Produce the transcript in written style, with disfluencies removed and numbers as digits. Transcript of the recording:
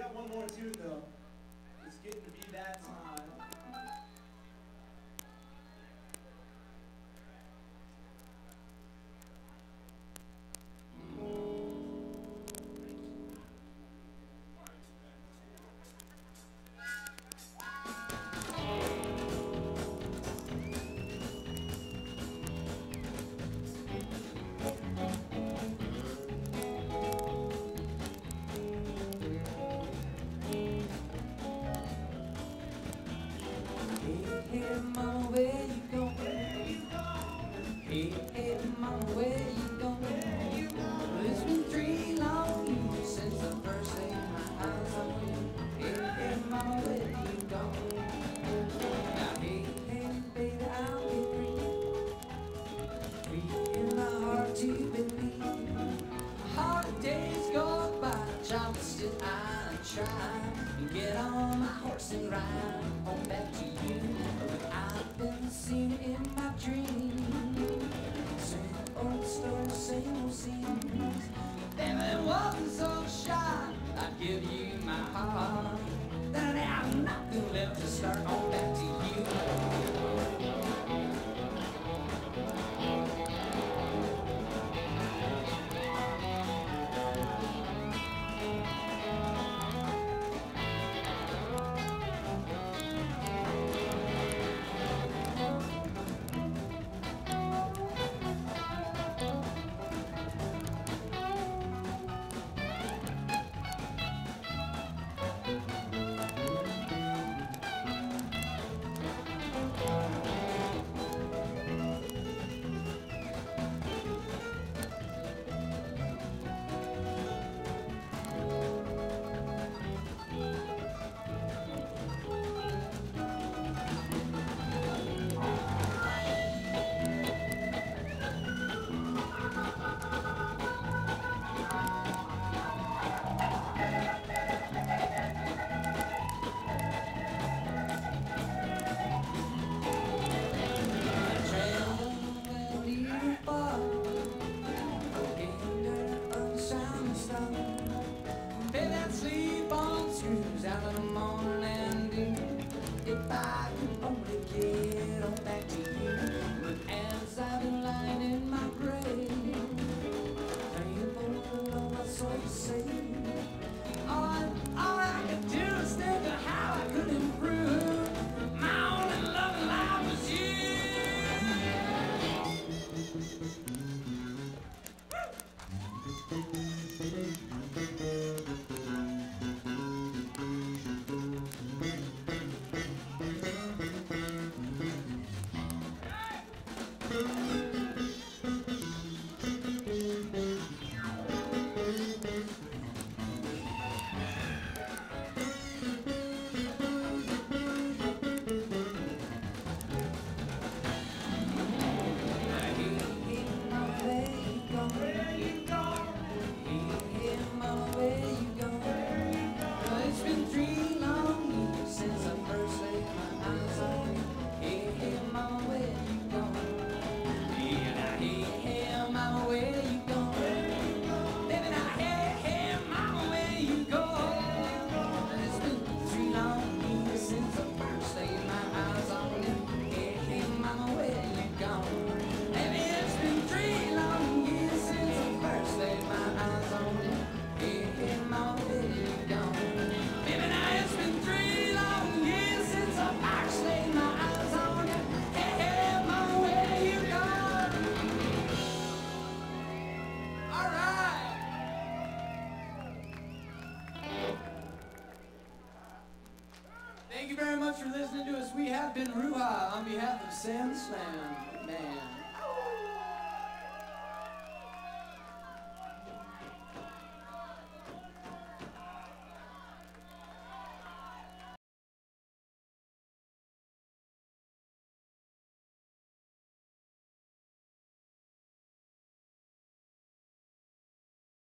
got one more tune though. It's getting to be that time. Hey, mama, where you going? Hey, hey, mama, where you going? Well, it's been 3 long years since I first laid my eyes on you. Hey, hey, mama, where you going? Now, hey, hey, baby, I'll be free in my heart to believe. Hard days go by, child, but still I try and get on my horse and ride on back to you. But I've been seeing in my dreams same old stories, same old scenes. Baby, wasn't so shy, I'd give you my heart. Then I have nothing left to start on back to you. Pay that sleep on screws out of the morning dew. If I could only get on back to you. But as I've been lying in my grave, praying for the love I saw you say, all I could do is think of how I could improve. My only love in life was you. Thank you very much for listening to us. We have been Ruha on behalf of Sam Slam. Man.